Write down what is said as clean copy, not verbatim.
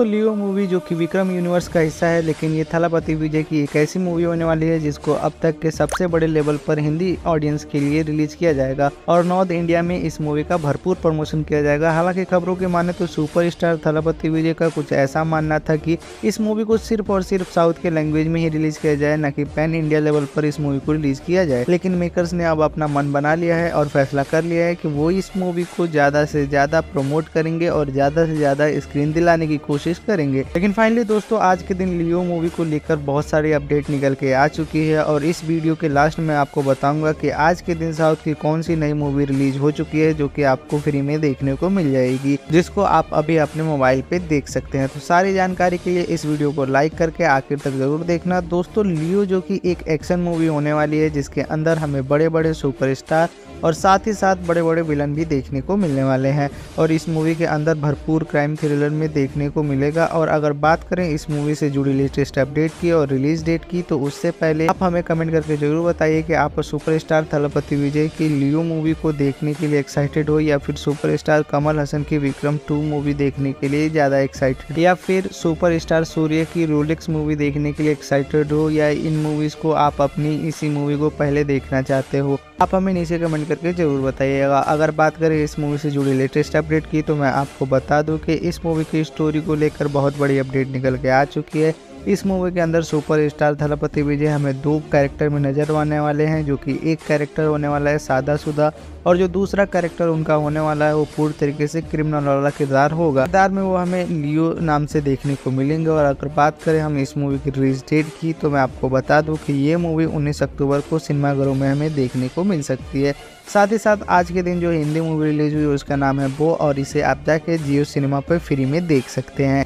दोस्तों लियो मूवी जो कि विक्रम यूनिवर्स का हिस्सा है, लेकिन ये थलापति विजय की एक ऐसी मूवी होने वाली है जिसको अब तक के सबसे बड़े लेवल पर हिंदी ऑडियंस के लिए रिलीज किया जाएगा और नॉर्थ इंडिया में इस मूवी का भरपूर प्रमोशन किया जाएगा। हालांकि खबरों के माने तो सुपरस्टार थलापति विजय का कुछ ऐसा मानना था कि इस मूवी को सिर्फ और सिर्फ साउथ के लैंग्वेज में ही रिलीज किया जाए, न कि पैन इंडिया लेवल पर इस मूवी को रिलीज किया जाए। लेकिन मेकर्स ने अब अपना मन बना लिया है और फैसला कर लिया है कि वो इस मूवी को ज्यादा से ज्यादा प्रमोट करेंगे और ज्यादा से ज्यादा स्क्रीन दिलाने की कोशिश करेंगे। लेकिन फाइनली दोस्तों आज के दिन लियो मूवी को लेकर बहुत सारी अपडेट निकल के आ चुकी है और इस वीडियो के लास्ट में आपको बताऊंगा कि आज के दिन साउथ की कौन सी नई मूवी रिलीज हो चुकी है जो कि आपको फ्री में देखने को मिल जाएगी, जिसको आप अभी अपने मोबाइल पे देख सकते हैं। तो सारी जानकारी के लिए इस वीडियो को लाइक करके आखिर तक जरूर देखना। दोस्तों लियो जो कि एक एक्शन मूवी होने वाली है जिसके अंदर हमें बड़े बड़े सुपरस्टार और साथ ही साथ बड़े बड़े विलन भी देखने को मिलने वाले हैं और इस मूवी के अंदर भरपूर क्राइम थ्रिलर में देखने को मिलेगा। और अगर बात करें इस मूवी से जुड़ी लेटेस्ट अपडेट की और रिलीज डेट की, तो उससे पहले आप हमें कमेंट करके जरूर बताइए कि आप सुपरस्टार थलापति विजय की लियो मूवी को देखने के लिए एक्साइटेड हो या फिर सुपरस्टार कमल हसन की विक्रम 2 मूवी देखने के लिए ज्यादा एक्साइटेड, या फिर सुपरस्टार सूर्य की रोलेक्स मूवी देखने के लिए एक्साइटेड हो, या इन मूवीज को आप अपनी इसी मूवी को पहले देखना चाहते हो। आप हमें नीचे कमेंट करके जरूर बताइएगा। अगर बात करें इस मूवी से जुड़ी लेटेस्ट अपडेट की, तो मैं आपको बता दूं कि इस मूवी की स्टोरी को लेकर बहुत बड़ी अपडेट निकल के आ चुकी है। इस मूवी के अंदर सुपरस्टार थलापति विजय हमें 2 कैरेक्टर में नजर आने वाले हैं, जो कि एक कैरेक्टर होने वाला है सादा सुदा और जो दूसरा कैरेक्टर उनका होने वाला है वो पूर्ण तरीके से क्रिमिनल वाला किरदार होगा। किरदार में वो हमें लियो नाम से देखने को मिलेंगे। और अगर बात करें हम इस मूवी की रिलीज डेट की, तो मैं आपको बता दूं कि ये मूवी 19 अक्टूबर को सिनेमाघरों में हमें देखने को मिल सकती है। साथ ही साथ आज के दिन जो हिंदी मूवी रिलीज हुई उसका नाम है वो, और इसे आप जाके जियो सिनेमा पर फ्री में देख सकते हैं।